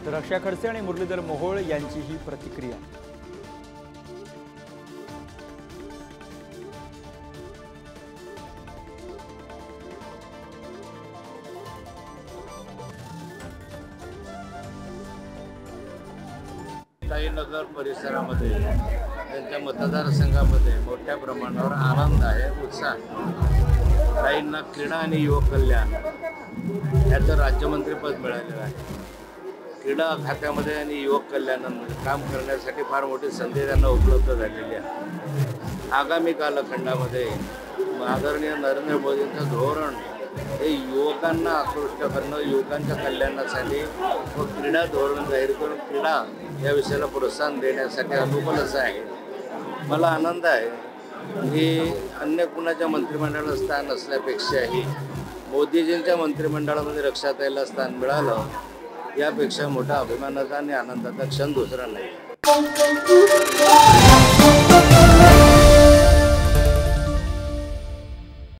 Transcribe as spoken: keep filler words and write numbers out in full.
तर रक्षा खडसे आणि मुरलीधर मोहोळ यांची ही प्रतिक्रिया। नगर परिसरामध्ये त्यांच्या मतदारसंघामध्ये मोठ्या प्रमाणावर आनंद आहे, उत्साह। काहींना क्रीडा आणि युवक कल्याण याचं राज्यमंत्रीपद मिळालेलं आहे। क्रीडा खात्यामध्ये आणि युवक कल्याणामध्ये काम करण्यासाठी फार मोठी संधी त्यांना उपलब्ध झालेली आहे। आगामी कालखंडामध्ये आदरणीय नरेंद्र मोदींचं धोरण हे युवकांना आकृष्ट करणं, युवकांच्या कल्याणासाठी व क्रीडा धोरण जाहीर करून क्रीडा या विषयाला प्रोत्साहन देण्यासाठी अनुकूल असं आहे। मला आनंद आहे की अन्य कुणाच्या मंत्रिमंडळात स्थान असल्यापेक्षाही मोदीजींच्या मंत्रिमंडळामध्ये रक्षाताईला स्थान मिळालं यापेक्षा मोठा अभिमानाचा आणि आनंदाचा क्षण दुसरा नाही।